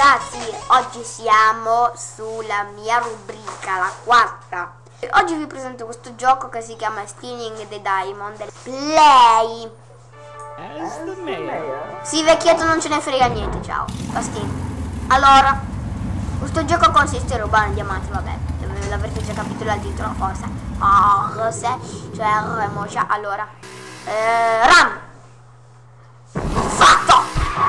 ragazzi, oggi siamo sulla mia rubrica, la quarta. Oggi vi presento questo gioco che si chiama Stealing the Diamond Play. Sì, vecchietto, non ce ne frega niente, ciao. Bastino. Allora, questo gioco consiste in rubare un diamante, vabbè, l'avrete già capito dal titolo, forse. Forse, cioè, allora, Ram. Fatto!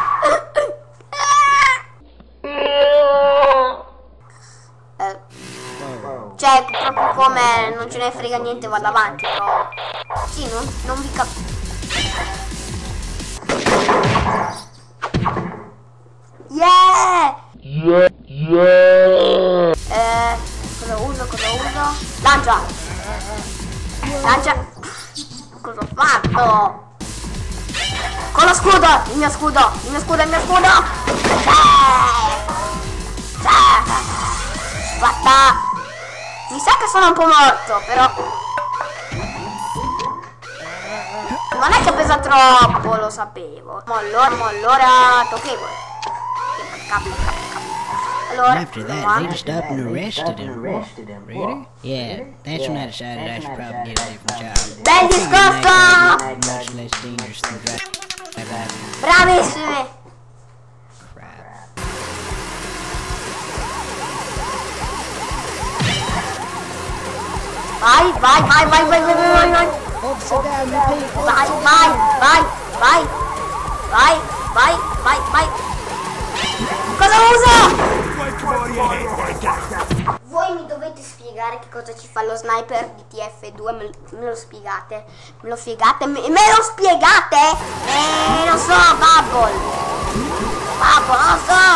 Cioè, proprio come non ce ne frega niente, vado avanti, però... Sì, non vi capisco. Yeah! Cosa uso? Lancia! Cosa ho fatto? Con lo scudo! Il mio scudo! Fatta! Mi sa che sono un po' morto, però non è che pesa troppo, lo sapevo. Ma allora tocchevole. Allora, after that, they just up and arrested him. Really? Yeah, that's when I decided I should probably get a different job. Bel discorso! Much less dangerous than driving. Bravissimi! Crap. Vai! Upside down, repeat. Vai! Cosa uso? Voi mi dovete spiegare che cosa ci fa lo sniper di TF2, me lo spiegate? Me lo spiegate? Non so, Bubble, non so.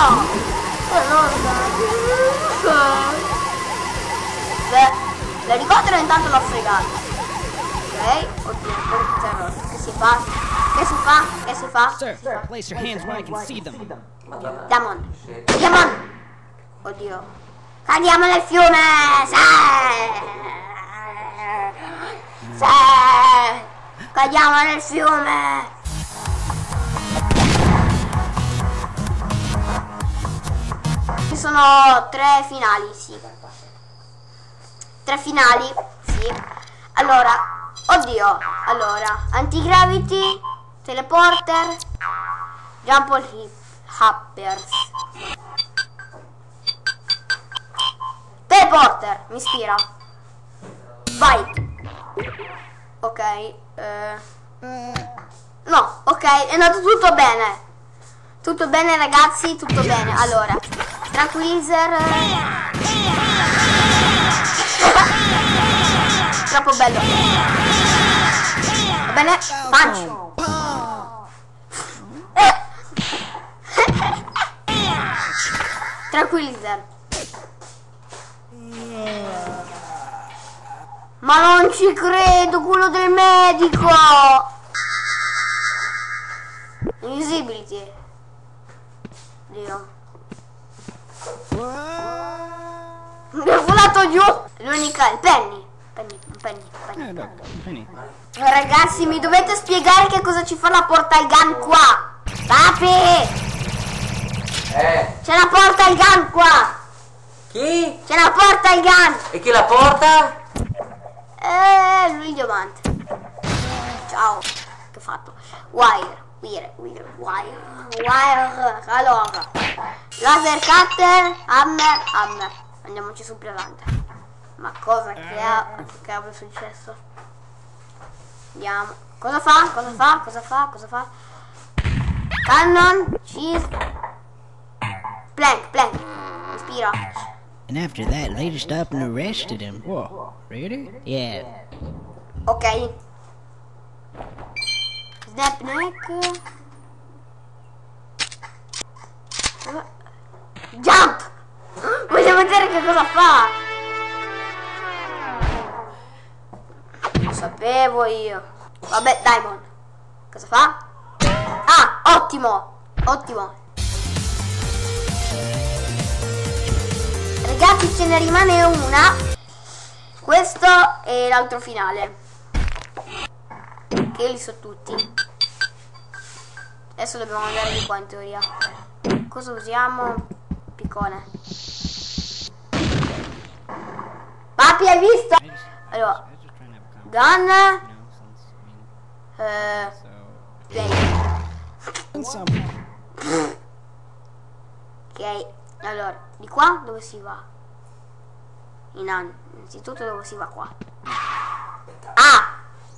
L'elicottero intanto l'ho fregato. Ok, oddio, che si fa? Sir, place your hands where I can see them. Diamond. Oddio. Cadiamo nel fiume. Sì. Cadiamo nel fiume. Ci sono 3 finali, sì. 3 finali, sì. Allora, oddio. Allora, anti-gravity, teleporter, jump all hoppers. Teleporter, mi ispira. Vai. Ok. No, ok, è andato tutto bene. Tutto bene ragazzi, tutto bene. Allora, tranquillizer. Troppo bello. Va bene, punch. Tranquillizer. Ma non ci credo, quello del medico. Invisibility. Dio. Mi è volato giù. L'unica, il Penny. Penny. Ragazzi, mi dovete spiegare che cosa ci fa la portal gun qua. Papi! C'è la portal gun qua! Chi? C'è la portal gun! E chi la porta? Lui il diamante. Ciao. Che ho fatto? Wire. Allora. Laser cutter, hammer. Andiamoci sul pesante. Ma cosa che è successo? Andiamo. Cosa fa? Cannon, cheese. Plank. Ispira. And after that, they just up and arrested him. Whoa, really? Yeah. Ok. Snap neck. Jump! Voglio vedere che cosa fa. Lo sapevo io. Vabbè, Diamond. Cosa fa? Ah, ottimo. Ragazzi, ce ne rimane una. Questo è l'altro finale. Che li so tutti. Adesso dobbiamo andare di qua in teoria. Cosa usiamo? piccone. Papi, hai visto? Allora, gun. Ok, allora, di qua dove si va? Innanzitutto dove si va qua? Ah!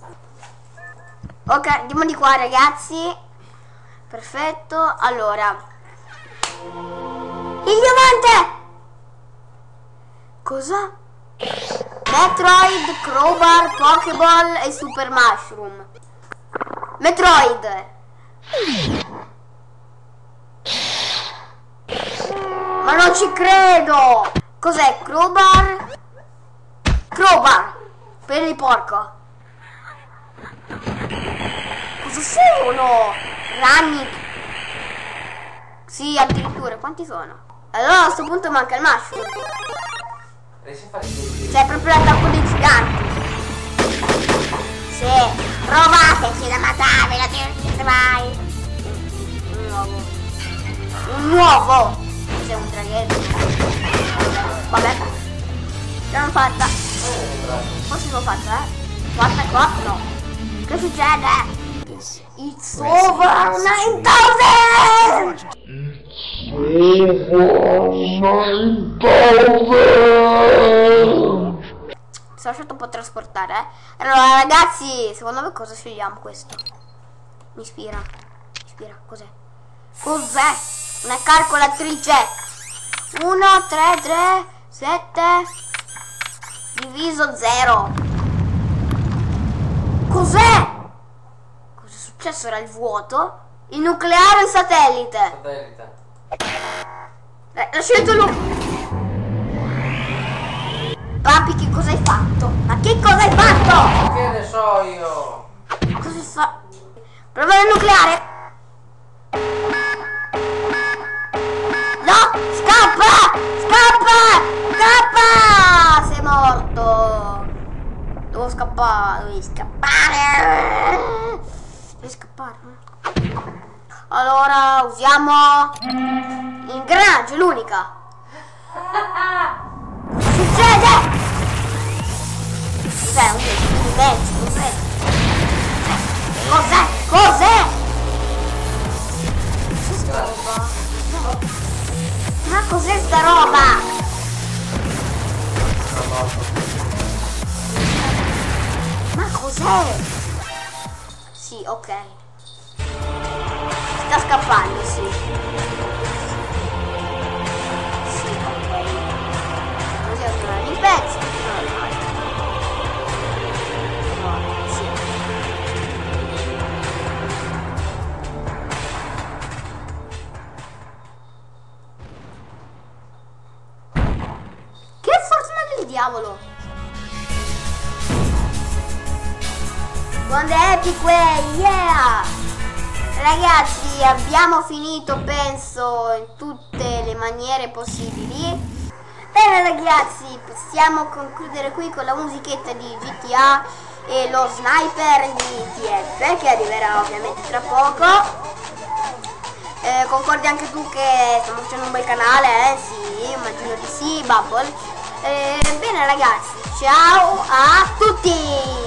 Ok, andiamo di qua ragazzi. Perfetto, allora. Il diamante! Cosa? Metroid, Crowbar, Pokéball e Super Mushroom. Metroid! Ma non ci credo! Cos'è? Crowbar? Crowbar! Per il porco! Cosa sono? Ragni? Sì, addirittura, quanti sono? Allora a questo punto manca il mushroom. C'è proprio l'attacco dei giganti. Sì, provateci da matarmi, la siete mai. Un nuovo. C'è un draghetto. Vabbè. L'hanno fatta. Forse l'ho fatta, Guarda qua, no. Che succede? It's over 9000! Sono lasciato un po' trasportare, Allora ragazzi, secondo me cosa scegliamo questo? Mi ispira. Cos'è? Cos'è? Una calcolatrice. 1, 3, 3, 7 diviso 0. Cos'è? Cosa è successo? Era il vuoto? Il nucleare o il satellite? L'ha scelto lui. Papi, che cosa hai fatto? Ma che cosa hai fatto? Che ne so io? Cosa fa? Prova il nucleare. No! Scappa! Scappa! Scappa! Sei morto. Devo scappare. Devi scappare. Devi scappare. Allora usiamo l'ingranaggio, l'unica. Cosa succede? Cos'è? Un pezzo, cos'è? Cos'è? Cos'è? Sta roba? No. Ma cos'è sta roba? Ma cos'è? Sì, ok. Sta scappando, sì. Sì, ok. Così ho trovato il pezzo. Sì. Che fortuna del diavolo! Quando è Epic Way, yeah! Ragazzi, abbiamo finito penso in tutte le maniere possibili. Bene ragazzi, possiamo concludere qui con la musichetta di GTA e lo sniper di TF che arriverà ovviamente tra poco. Concordi anche tu che stiamo facendo un bel canale? Sì, immagino di sì, Bubble. Bene ragazzi, ciao a tutti!